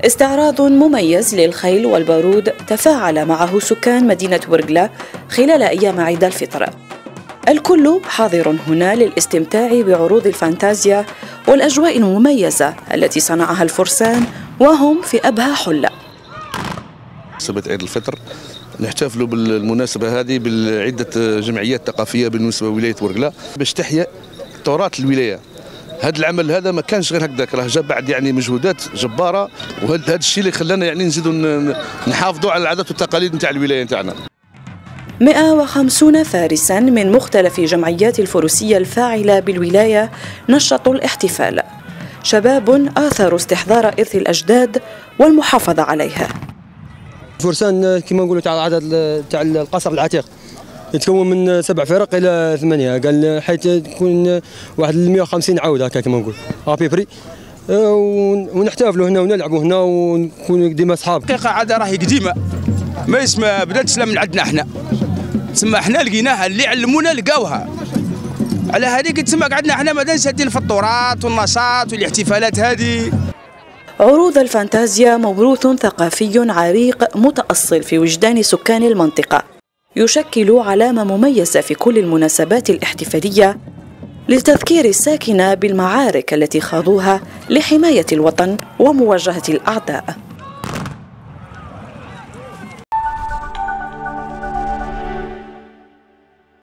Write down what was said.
استعراض مميز للخيل والبارود تفاعل معه سكان مدينة ورقلة خلال أيام عيد الفطر. الكل حاضر هنا للاستمتاع بعروض الفانتازيا والأجواء المميزة التي صنعها الفرسان وهم في أبهى حلة. مناسبة عيد الفطر نحتفلوا بالمناسبة هذه بعدة جمعيات ثقافية بالنسبة لولاية ورقلة باش تحيا تراث الولاية. هذا العمل هذا ما كانش غير هكذاك، راه جا بعد مجهودات جبارة، وهذا الشيء اللي خلانا نزيدوا نحافظوا على العادات والتقاليد نتاع الولاية نتاعنا. 150 فارسا من مختلف جمعيات الفروسية الفاعلة بالولاية نشطوا الاحتفال، شباب آثروا استحضار إرث الأجداد والمحافظة عليها. الفرسان كما نقولوا تاع العدد تاع القصر العتيق يتكون من 7 فرق الى 8، قال حيث تكون واحد 150 عوده هكا كما نقول ابيبري، ونحتفلوا هنا ونلعبوا هنا ونكونوا ديما اصحاب. الحقيقه عاده راهي قديمه، ما اسمها بدات من عندنا احنا، تسمى احنا لقيناها اللي علمونا لقاوها، على هذيك تسمى قعدنا احنا مازال شادين في التراث والنشاط والاحتفالات هذه. عروض الفانتازيا موروث ثقافي عريق متأصل في وجدان سكان المنطقة، يشكل علامة مميزة في كل المناسبات الاحتفالية لتذكير الساكنة بالمعارك التي خاضوها لحماية الوطن ومواجهة الأعداء.